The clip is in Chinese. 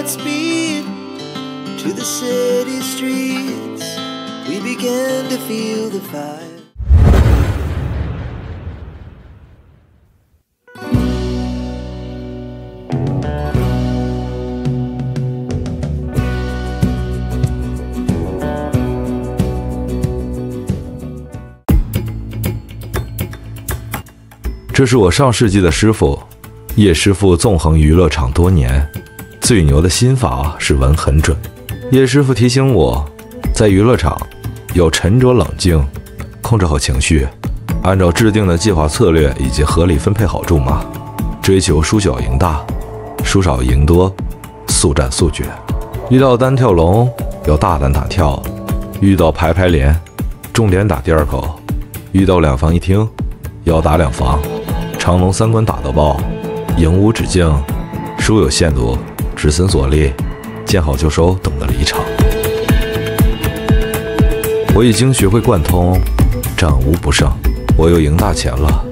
Godspeed to the city streets. We began to feel the fire. 这是我上世纪的师傅，叶师傅纵横娱乐场多年，最牛的心法是闻很准。叶师傅提醒我，在娱乐场要沉着冷静，控制好情绪，按照制定的计划策略以及合理分配好注码，追求输小赢大，输少赢多，速战速决。遇到单跳龙要大胆打跳，遇到排排连重点打第二口，遇到两房一厅要打两房。长龙三关打到爆，赢无止境，输有限度，止损锁利，见好就收，懂得离场。我已经学会贯通，战无不胜，我又赢大钱了。